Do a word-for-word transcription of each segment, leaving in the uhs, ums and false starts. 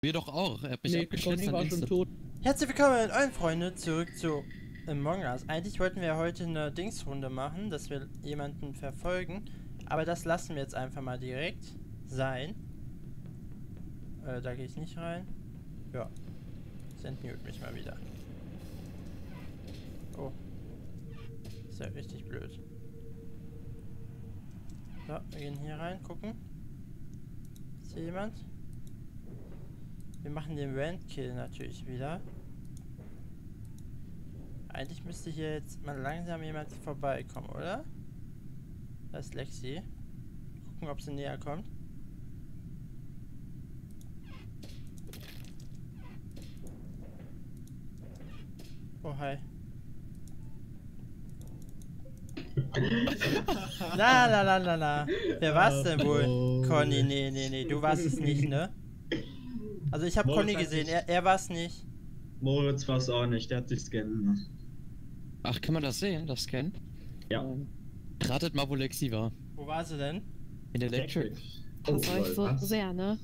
Wir doch auch. Er hat mich Nee, abgeschnitten. Conny war schon tot. Herzlich willkommen, allen Freunde, zurück zu Among Us. Eigentlich wollten wir heute eine Dingsrunde machen, dass wir jemanden verfolgen, aber das lassen wir jetzt einfach mal direkt sein. Äh, da gehe ich nicht rein. Ja. Das entmute mich mal wieder. Oh. Ist ja richtig blöd. So, wir gehen hier rein, gucken. Ist hier jemand? Wir machen den Randkill natürlich wieder. Eigentlich müsste hier jetzt mal langsam jemand vorbeikommen, oder? Da ist Lexi. Gucken, ob sie näher kommt. Oh, hi. La la la la la. Wer war's denn wohl? Conny, nee, nee, nee, du warst es nicht, ne? Also ich habe Conny gesehen, er, er war's nicht. Moritz war es auch nicht, der hat sich scannen lassen. Ach, kann man das sehen, das Scan? Ja. Ähm, ratet mal, wo Lexi war. Wo war sie denn? In der Electric. Das war ich so was? sehr, ne?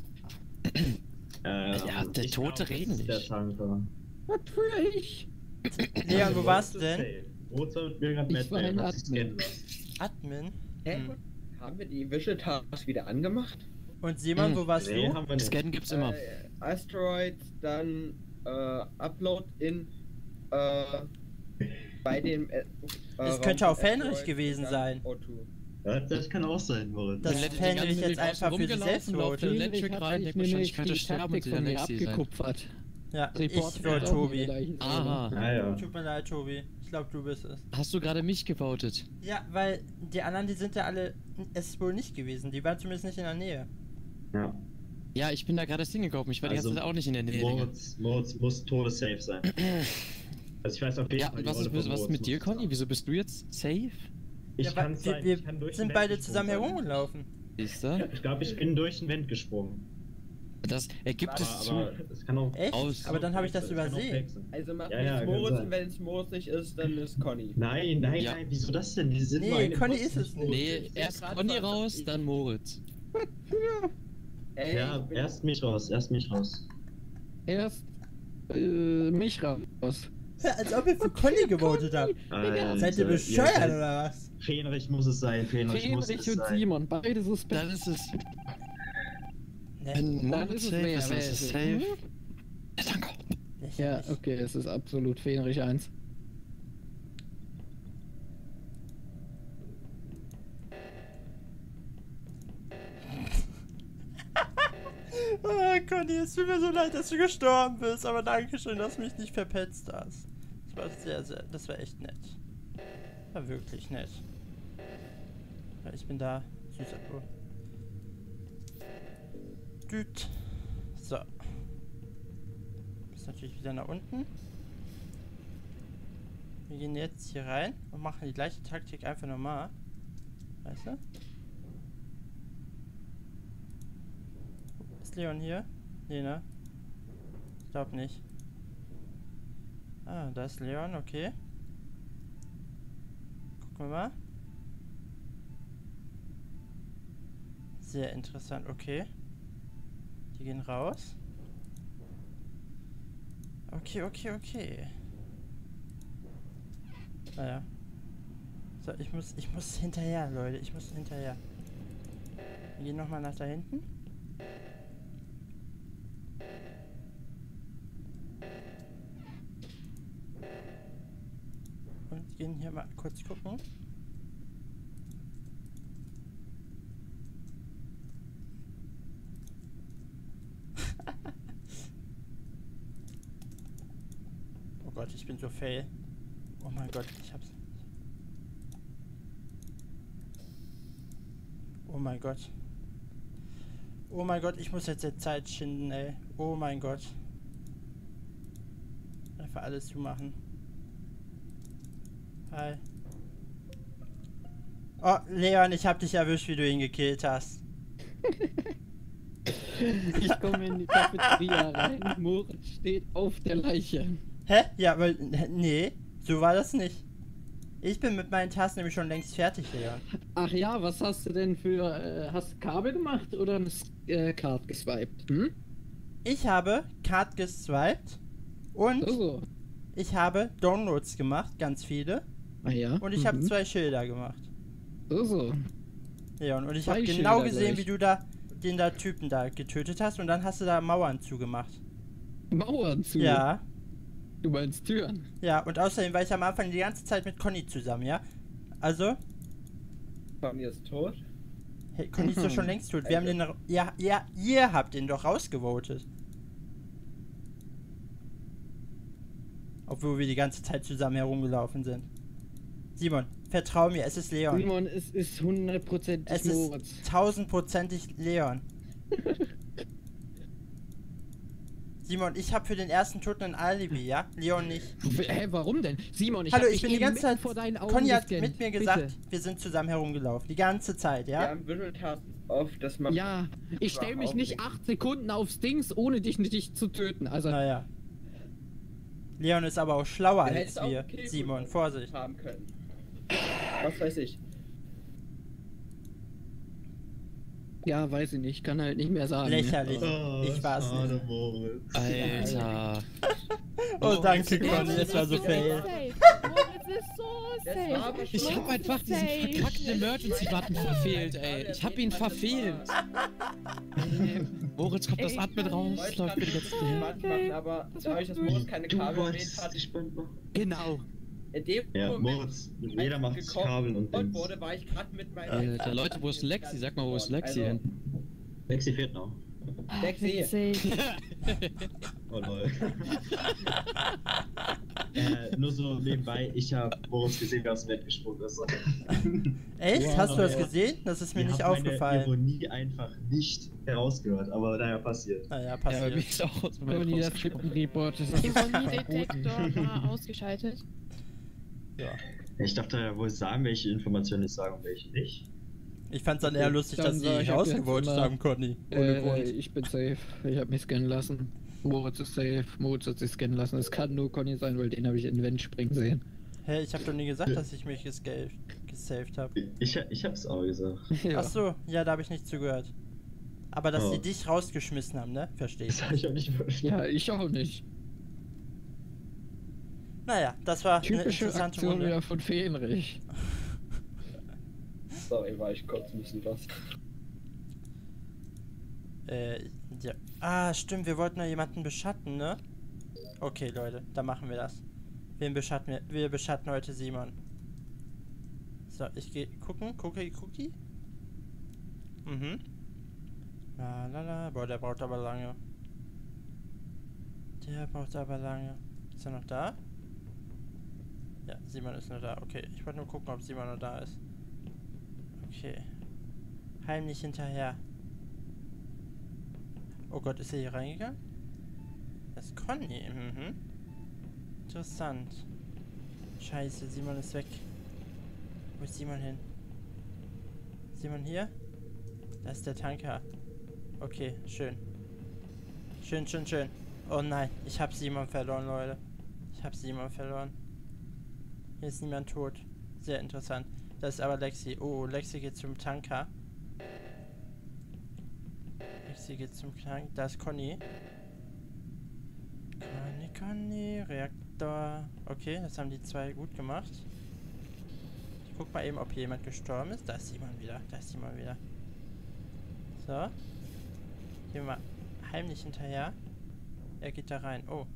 Äh, Ja, der ich Tote glaub, reden das ist nicht. Der Tanker. Natürlich. Leon, wo warst du denn? Moritz hat mir gerade Ich war Mad ein Max, hat sich Admin. scannen lassen. Admin? Hä? Hm. Haben wir die Visual Tasks wieder angemacht? Und Simon, Hm. wo warst Nee, du? haben wir nicht. Scan gibt's immer. Äh, Asteroids, dann äh, Upload in äh, bei dem äh, Es Raum könnte auch von Fenrich Asteroid gewesen und sein. dann O zwei. Ja, das kann auch sein, Moritz. Das Dann hätte die Fenrich ganze jetzt Zeit einfach für sich selbst rumgelaufen, laufen. votet. Electric Hat rein, sich der wahrscheinlich nämlich könnte die sterben und Taktik sie der von mir Lexi sein. abgekupfert. Ja, Report ich war wird auch Tobi. nie gleich sein. Aha. Ah ja. Tut mir leid, Tobi. Ich glaube, du bist es. Hast du gerade mich gewotet? Ja, weil die anderen, die sind ja alle es ist wohl nicht gewesen. Die waren zumindest nicht in der Nähe. Ja. Ja, ich bin da gerade erst hingekommen. Ich war die Also, ganze Zeit auch nicht in der Nähe. Digga. Moritz, Moritz muss todessafe sein. Also ich weiß auf jeden Ja, Fall. und die was Rolle ist, von was ist Moritz mit dir, muss Conny? sein. Wieso bist du jetzt safe? Ich ja, kann weil sein, wir ich kann durch sind den beide Vent zusammen gesprungen sein. herumgelaufen. Siehst du? Ich glaube, ich bin durch den Vent gesprungen. Das ergibt Aber, es zu. aber es kann auch. Echt? Aus. Aber dann habe ich das es kann auch übersehen. fake sein. Also macht Ja, nichts ja, kann Moritz sein. und wenn es Moritz nicht ist, dann ist Conny. Nein, nein, Ja. nein, wieso das denn? Die sind Nee, nur eine Conny Post- ist es nicht. Nee, Ich seh erst grad Conny was, raus, ich- dann Moritz. Ey, Ja, ich bin- erst mich raus, erst mich raus. Erst äh, mich raus. Ja, als ob ihr für Conny gewotet habt. Alter, Seid ihr bescheuert seid- oder was? Fähnrich muss es sein, Fähnrich muss es Fähnrich und sein. Simon, beide suspekt. Dann ist es. Ne, Wenn Dann Moritz ist es safe wer, ist, wer ist es ist es? safe. Ja, danke. Ja, lächerlich. okay, es ist absolut Fähnrich eins. Oh, Conny, es tut mir so leid, dass du gestorben bist, aber danke schön, dass du mich nicht verpetzt hast. Das war sehr, sehr, das war echt nett. War wirklich nett. Ja, ich bin da. Süßer. Oh. Düt. So. Ist natürlich wieder nach unten. Wir gehen jetzt hier rein und machen die gleiche Taktik einfach nochmal. Weißt du? Ist Leon hier? Nee, ne? Ich glaub nicht. Ah, da ist Leon, okay. Gucken wir mal. Sehr interessant, okay. Die gehen raus. Okay, okay, okay. Naja. So, ich muss, ich muss hinterher, Leute. Ich muss hinterher. Wir gehen nochmal nach da hinten. Und gehen hier mal kurz gucken. Oh Gott, ich bin so fail. Oh mein Gott, ich hab's. Oh mein Gott. Oh mein Gott, ich muss jetzt die Zeit schinden, ey. Oh mein Gott. Einfach alles zumachen. Hi. Oh, Leon, ich hab dich erwischt, wie du ihn gekillt hast. Ich komme in die Cafeteria rein, Moritz steht auf der Leiche. Hä? Ja, aber nee, so war das nicht. Ich bin mit meinen Tasten nämlich schon längst fertig, Leon. Ach ja, was hast du denn für, äh, hast du Kabel gemacht oder eine S- äh, Card geswiped, hm? Ich habe Card geswiped und So, so. ich habe Downloads gemacht, ganz viele. Ah ja. Und ich habe mhm. zwei Schilder gemacht. So, so. Leon, und ich Zwei habe genau Schilder gesehen, gleich. wie du da den da Typen da getötet hast und dann hast du da Mauern zugemacht. Mauern zu. Ja, Du meinst Türen. ja, und außerdem war ich am Anfang die ganze Zeit mit Conny zusammen, ja? Also, Conny ist tot. hey, Conny ist doch schon längst tot. Wir haben den, ja, ja, ihr habt den doch rausgevotet. Obwohl wir die ganze Zeit zusammen herumgelaufen sind. Simon, vertrau mir, es ist Leon. Simon, es ist hundertprozentig Es ist Moritz. tausendprozentig Leon. Simon, ich habe für den ersten Toten ein Alibi, ja? Leon nicht. Hä, warum denn? Simon, ich Hallo, hab ich dich bin die eben ganze mitten Zeit. vor deinen Augen Conny hat gescannt. mit mir Bitte. gesagt, wir sind zusammen herumgelaufen. Die ganze Zeit, Wir ja? haben Visual Task off, das macht. Ja, ich stell mich überhaupt nicht nichts. acht Sekunden aufs Dings, ohne dich nicht zu töten. Also, Naja. Leon ist aber auch schlauer Du als hättest auch wir. Killcode Simon, Vorsicht. haben können. Was weiß ich. ja, weiß ich nicht, kann halt nicht mehr sagen. Lächerlich. Oh, Ich war's schade, nicht. Moritz. Alter. Oh, danke, Moritz, Conny, das war so fail. Moritz ist so Das safe. war aber Ich schon- hab einfach diesen Safe. verkackten Emergency-Button verfehlt, ey. Ich hab ihn verfehlt. Ey, Moritz kommt das Ey, Atmen raus, Ich läuft wollte für die ganze gerade Zeit. spannend machen, aber Das dadurch, dass war Moritz keine Du Kabel erwähnt wolltest hat, die Spende machen. Genau. in dem Ja, Moment, Moritz, jeder als macht gekommen Kabel und und Dings. wurde, war ich gerade mit meinem... Alter, Leute, wo ist Lexi? Sag mal, wo ist Lexi Also, hin? Lexi fehlt noch. Lexi. Safe. Oh lol. äh, nur so nebenbei, ich hab Moritz gesehen, wie er aus dem Bett gesprungen ist. Echt? Wow. Hast du das Ja. gesehen? Das ist mir Ich nicht hab aufgefallen. meine Ironie einfach nicht herausgehört, aber naja, passiert. Naja, Ja, bei mir passiert. ist auch aus dem Conny, Bett das rausgesprungen. Report ist Ironiedetektor war ausgeschaltet. Ja. Ich dachte ja wohl sagen, welche Informationen ich sage und welche nicht. Ich fand's dann eher lustig, Dann dass sag sie ich ab jetzt rausgevotet immer, haben, Conny. Ohne Äh, Grund. ich bin safe. Ich hab mich scannen lassen. Moritz ist safe. Moritz hat sich scannen lassen. Es kann nur Conny sein, weil den habe ich in den Wand springen sehen. Hä, ich hab doch nie gesagt, dass ich mich gesaved, gesaved habe. Ich, ich hab's auch gesagt. Ja. Ach so, ja, da habe ich nicht zugehört. Aber dass Oh. sie dich rausgeschmissen haben, ne? Verstehe ich. Das habe ich auch nicht verstanden. Ja, ich auch nicht. Naja, das war eine Typische interessante Aktion Runde. wieder von Feenrich. Sorry, war ich kurz ein bisschen was. Äh, ja. Ah, stimmt, wir wollten noch jemanden beschatten, ne? Okay, Leute, dann machen wir das. Wen beschatten wir? Wir beschatten heute Simon. So, ich gehe gucken. Cookie, Cookie. Mhm. La la la. Boah, der braucht aber lange. Der braucht aber lange. Ist er noch da? Ja, Simon ist noch da. Okay, ich wollte nur gucken, ob Simon noch da ist. Okay. Heimlich hinterher. Oh Gott, ist er hier reingegangen? Das ist Conny. Mhm. Interessant. Scheiße, Simon ist weg. Wo ist Simon hin? Simon hier? Da ist der Tanker. Okay, schön. Schön, schön, schön. Oh nein, ich hab Simon verloren, Leute. Ich hab Simon verloren. Hier ist niemand tot. Sehr interessant. Das ist aber Lexi. Oh, Lexi geht zum Tanker. Lexi geht zum Tank. Da ist Conny. Conny, Conny, Reaktor. Okay, das haben die zwei gut gemacht. Ich guck mal eben, ob hier jemand gestorben ist. Da ist jemand wieder. Da ist jemand wieder. So. Gehen wir mal heimlich hinterher. Er geht da rein. Oh.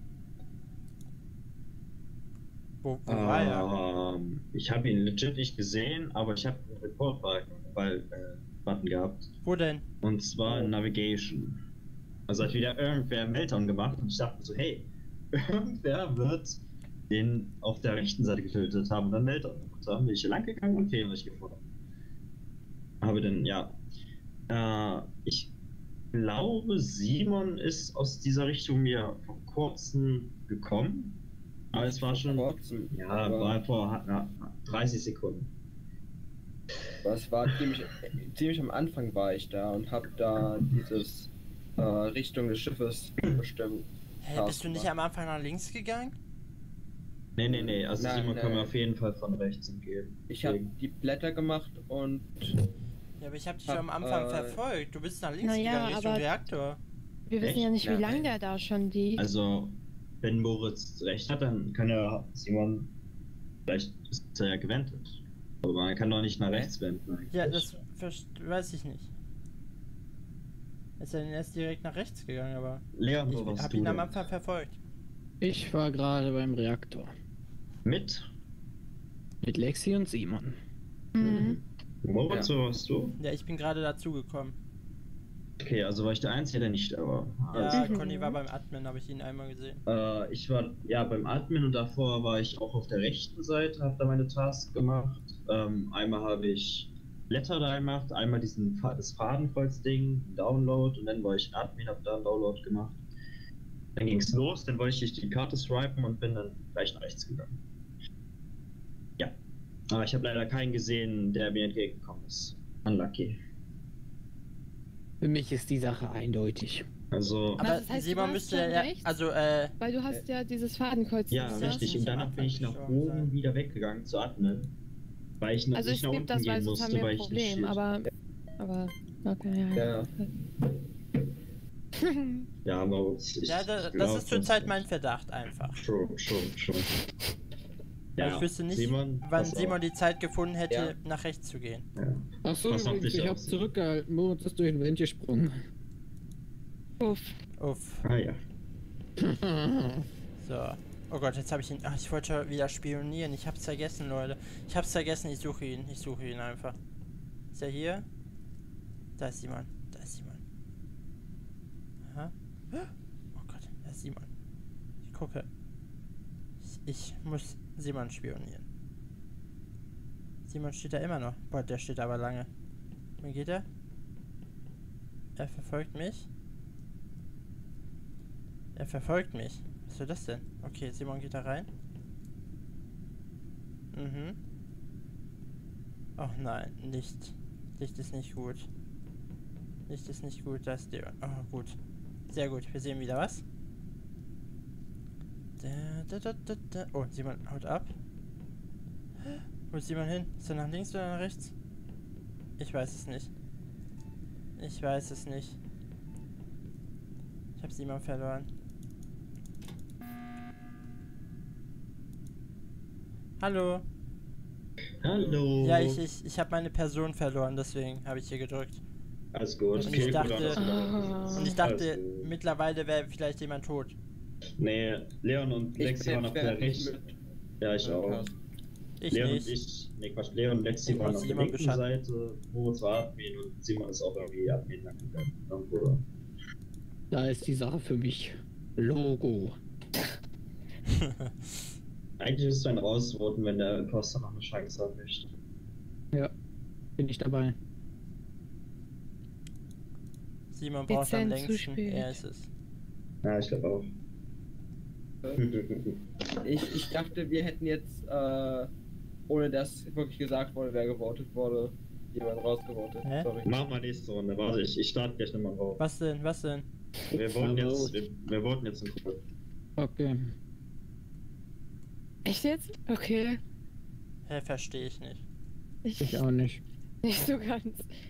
Wo, wo war er? Ähm, ich habe ihn legit nicht gesehen, aber ich habe einen Report-Button gehabt. Wo denn? Und zwar in Navigation. Also hat wieder irgendwer einen Meltdown gemacht und ich dachte so, hey, irgendwer wird den auf der rechten Seite getötet haben und dann Meltdown gemacht haben. Bin ich hier lang gegangen und Fehler nicht gefunden. Habe dann, ja. Äh, ich glaube, Simon ist aus dieser Richtung mir vor kurzem gekommen. Aber es war schon. Kurzem, Ja, aber- war vor na, dreißig Sekunden. Das war ziemlich, ziemlich am Anfang war ich da und hab da dieses äh, Richtung des Schiffes bestimmt. Hä, bist du nicht am Anfang nach links gegangen? Nee, nee, nee, also Nein, Simon kann nein. mir auf jeden Fall von rechts entgehen. Ich habe Deswegen. die Blätter gemacht und Ja, aber ich hab dich Hab, am Anfang äh, verfolgt. Du bist nach links Naja, gegangen Richtung aber- Reaktor. Wir wissen Echt? ja nicht, wie Nein. lange der da schon liegt. Also, wenn Moritz recht hat, dann kann er Simon, vielleicht ist er ja gewendet. Aber man kann doch nicht nach rechts wenden eigentlich. Ja, das verst- weiß ich nicht. Ist er denn erst direkt nach rechts gegangen, aber Leon, ich wo warst hab du ihn am denn? Anfang verfolgt. Ich war gerade beim Reaktor. Mit? Mit Lexi und Simon. Mhm. Moritz, wo warst du? Ja, ich bin gerade dazugekommen. Okay, also war ich der Einzige, der nicht da war. Also, Ja, Mhm. Conny war beim Admin, habe ich ihn einmal gesehen. Äh, ich war ja beim Admin und davor war ich auch auf der rechten Seite, habe da meine Tasks gemacht. Ähm, einmal habe ich Letter da gemacht, einmal diesen Fa- das Fadenkreuz-Ding, Download, und dann war ich Admin, habe da einen Download gemacht. Dann ging es los, dann wollte ich die Karte swipen und bin dann gleich nach rechts gegangen. Ja, aber ich habe leider keinen gesehen, der mir entgegengekommen ist. Unlucky. Für mich ist die Sache eindeutig. Also, Aber das heißt, du Simon warst müsste schon ja, rechts? also, äh, Weil du hast ja dieses Fadenkreuz. ja, das richtig. nicht Und am danach bin ich nach Anfang gestorben oben sein. wieder weggegangen zu Admin. Weil ich noch Also nicht ich nach gebe unten das, weil gehen sonst haben musste, wir weil ein ich nicht Problem, steht. aber... Aber... Okay, ja. Ja. Ja, aber ich, ich ja, da, das glaub, ist zurzeit mein Verdacht einfach. Schon, schon, schon. Weil ich wüsste nicht, Simon, wann pass Simon auf. die Zeit gefunden hätte, Ja. nach rechts zu gehen. Ja. Achso, Pass auf übrigens, dich ich auf, hab Simon. zurückgehalten. Moritz ist durch den Wind gesprungen. Uff. Uff. Ah ja. So. Oh Gott, jetzt habe ich ihn. Ach, ich wollte schon wieder spionieren. Ich hab's vergessen, Leute. Ich hab's vergessen, ich suche ihn. Ich suche ihn einfach. Ist er hier? Da ist Simon. Da ist Simon. Aha. Oh Gott, da ist Simon. Ich gucke. Ich, ich muss Simon spionieren. Simon steht da immer noch. Boah, der steht aber lange. Wo geht er? Er verfolgt mich. Er verfolgt mich. Was soll das denn? Okay, Simon geht da rein. Mhm. Oh nein, Licht. Licht ist nicht gut. Licht ist nicht gut, da ist der. Oh, gut. Sehr gut, wir sehen wieder was. Da, da, da, da, da. Oh, Simon haut ab. Wo ist Simon hin? Ist er nach links oder nach rechts? Ich weiß es nicht. Ich weiß es nicht. Ich habe Simon verloren. Hallo. Hallo. Ja, ich, ich, ich habe meine Person verloren, deswegen habe ich hier gedrückt. Alles gut. Und Okay, ich gut, dachte- alles gut. Ah. Und ich dachte, Alles gut. mittlerweile wäre vielleicht jemand tot. Nee, Leon und Ich Lexi bin waren auf der fertig rechten. mit. Ja, ich auch. Ich Leon nicht. und ich, nee, Quatsch, Leon und Lexi Ich waren muss auf der Simon linken beschatten. Seite, Moritz war Admin und Simon ist auch irgendwie Admin lang gegangen. Oder? Da ist die Sache für mich. Logo. Eigentlich müsste man rausvoten, wenn der Imposter noch eine Chance haben möchte. Ja, bin ich dabei. Simon braucht am Dezent zu längsten. spät. Er ist es. Ja, ich glaube auch. Ich, ich dachte, wir hätten jetzt, äh, ohne dass wirklich gesagt wurde, wer gewotet wurde, jemand rausgevotet. Hä? Sorry. Machen wir nächste Runde. Warte, ich, ich starte gleich nochmal raus. Was denn? Was denn? Wir voten Ja, jetzt, gut. wir, wir voten jetzt in Gruppe. Okay. Echt jetzt? Okay. Hä, verstehe ich nicht. Ich, Ich auch nicht. nicht so ganz.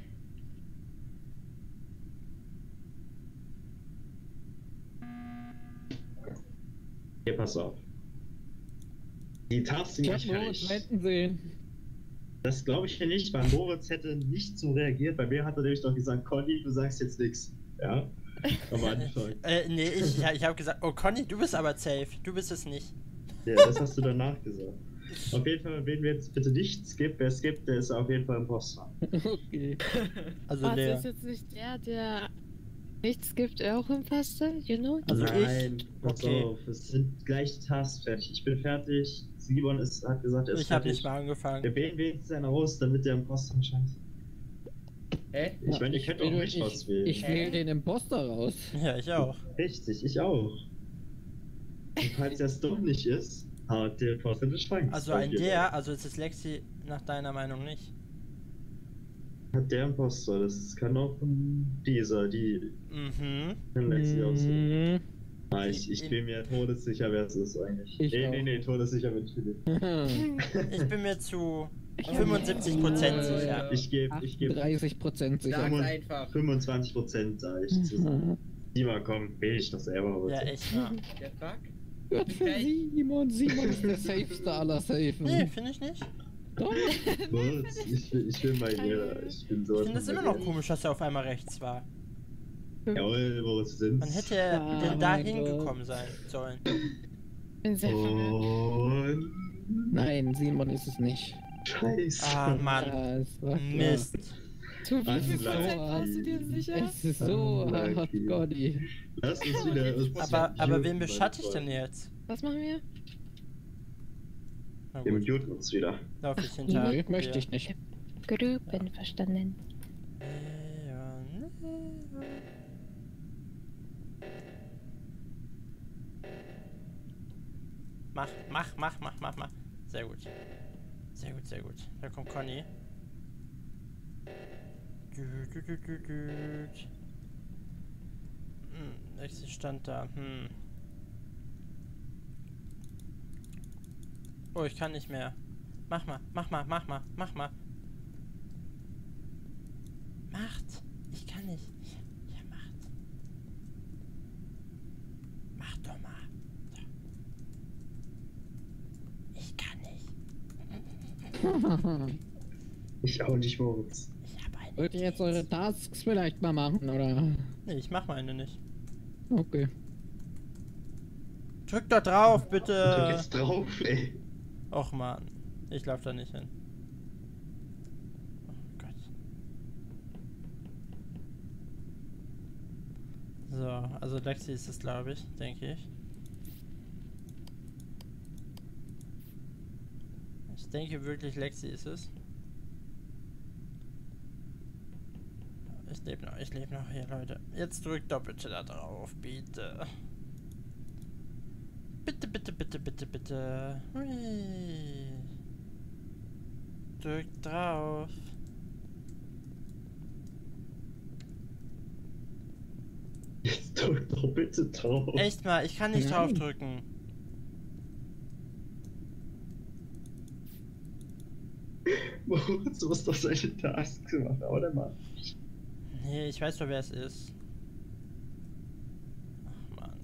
Hier, pass auf. Die Tasks sind Ich nicht hab Moritz fertig. wenden sehen. Das glaube ich ja nicht, weil Moritz hätte nicht so reagiert. Bei mir hat er nämlich doch gesagt, Conny, du sagst jetzt nichts. Ja? Am Anfang. Äh, nee, ich, ja, ich habe gesagt, oh Conny, du bist aber safe. Du bist es nicht. Ja, das hast du danach gesagt. Auf jeden Fall, wenn wir jetzt bitte nicht skip, wer skippt, der ist auf jeden Fall Imposter. Okay. Also Was der. ist jetzt nicht der, der nichts gibt, auch im Faste? You know? Also Nein, ich. pass Okay. auf, es sind gleich die Tasks fertig. Ich bin fertig. Simon ist, hat gesagt, er ist Ich habe fertig. nicht mal angefangen. Wir wählen wenigstens einen aus, damit der Imposter eine Chance hat. Hä? Ich meine, ihr könnt auch wähle- mich ich, auswählen. Ich wähle den Imposter raus. Ja, ich auch. Richtig, ich auch. Und falls das doch nicht ist, hat der Imposter eine Chance. Also ein der, also es ist Lexi nach deiner Meinung nicht. Hat der Imposter, das kann auch dieser, die Mhm. kann Lexi auswählen. Mhm. Ah, ich, ich bin mir todessicher, wer es ist eigentlich. Ich nee, auch. nee, nee, todessicher bin ich Philipp. Ich bin mir zu fünfundsiebzig Prozent Äh, sicher. Ich gebe ich geb dreißig Prozent sicher. Sag's fünfund- einfach. fünfundzwanzig Prozent, sage ich zu. Mhm. Dima, komm, wähl ich doch selber. Bitte. Ja, echt, ja. Der Fuck? Gott für Simon, Simon ist der safeste aller Safen. Nee, finde ich nicht. Doch. Was? Ich, bin- ich bin bei dir. Ich bin so. Ich finde es immer noch komisch, dass er auf einmal rechts war. Jawohl, Moritz, sind. Man hätte er Ah, denn mein da Gott. hingekommen sein sollen. Bin sehr verwirrt. Und. Nein, Simon ist es nicht. Scheiße. Ah, Mann. Ja, es war klar. Mist. Zu wie viel Unlucky. Prozent warst du dir sicher? Es ist so Unlucky. hart, Gotti. Lass uns wieder. Uns Aber, aber muten, wen meine beschatte ich denn Freunde. jetzt? Was machen wir? Na Wir gut, muten uns wieder. lauf ich hinter. Nee, möchte ich nicht. Grüben verstanden. Mach, mach, mach, mach, mach, mach. Sehr gut. Sehr gut, sehr gut. Da kommt Conny. Dü, dü, dü, dü, dü. Hm, Lexi stand da. Hm. Oh, ich kann nicht mehr. Mach mal, mach mal, mach mal, mach mal. Macht. Ich kann nicht. Ja, macht. Mach doch mal. So. Ich kann nicht. Ich auch nicht, Moritz. Ich habe eine. Wollt ihr jetzt eure Tasks vielleicht mal machen, oder? Nee, ich mach meine nicht. Okay. Drück da drauf, Drück bitte. jetzt drauf, ey. Och man, ich lauf da nicht hin. Oh Gott. So, also Lexi ist es, glaube ich, denke ich. Ich denke wirklich, Lexi ist es. Ich lebe noch, ich lebe noch hier, Leute. Jetzt drückt doch bitte da drauf, bitte. Bitte, bitte, bitte, bitte, bitte. Hui. Drückt drauf. Jetzt drück doch bitte drauf. Echt mal, ich kann nicht Nein. draufdrücken. Moritz, du musst doch solche Tasks machen, oder Mann? Nee, ich weiß doch, wer es ist. Ach Mann.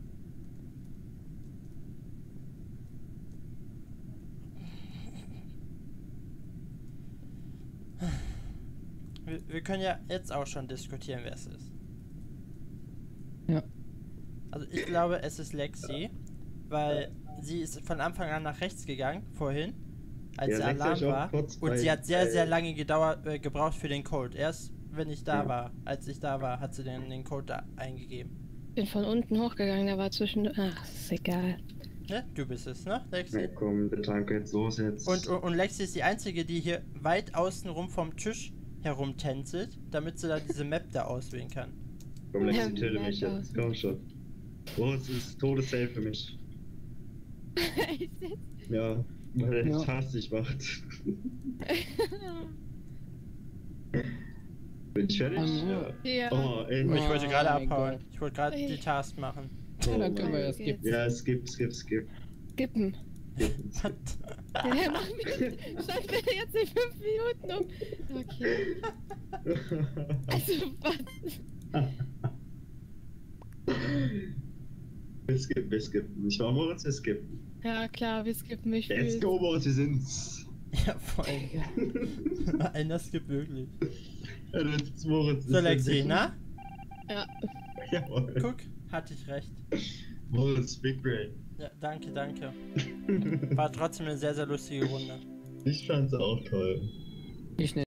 Wir, wir können ja jetzt auch schon diskutieren, wer es ist. Ja. Also ich glaube, es ist Lexi, weil sie ist von Anfang an nach rechts gegangen, vorhin, als Ja, der Lexi Alarm ist auch war. kurz Und bei- sie hat sehr, bei- sehr lange gedauert, äh, gebraucht für den Code. Erst wenn ich da Ja. war, als ich da war, hat sie den, den Code da eingegeben. Bin von unten hochgegangen, da war zwischen. Ach, ist egal. Ne? Du bist es, ne, Lexi? Ja, komm, der Tank jetzt los jetzt. Und, und, und Lexi ist die einzige, die hier weit außen rum vom Tisch herumtänzelt, damit sie da diese Map da auswählen kann. Komm, Lexi, Ja, töte mich bleib jetzt. Komm schon. Moritz ist todessafe für mich. Echt jetzt? Ja, weil er Ja. ja. Task nicht macht. Bin ich fertig? Ähm, Ja. Ja. Oh, ey. Oh, ich wollte gerade mein abhauen. Gott. Ich wollte gerade die Task machen. Ja, dann Oh können wir mein ja skippen. Ja, skip, skip, skip. Skippen. What? Ja, mach mich. Schalt mir jetzt in fünf Minuten um. Okay. Also, was? Wir skippen, wir skippen. Ich war Moritz, wir skippen. Ja, klar, wir skippen mich. Let's go, Moritz, wir sind's. Ja, voll. Einer skippt wirklich. Ja, das ist Moritz. So, Lexi, na? Ja. Jawohl. Guck, hatte ich recht. Moritz, Big Brain. Ja, danke, danke. War trotzdem eine sehr, sehr lustige Runde. Ich fand's auch toll. Ich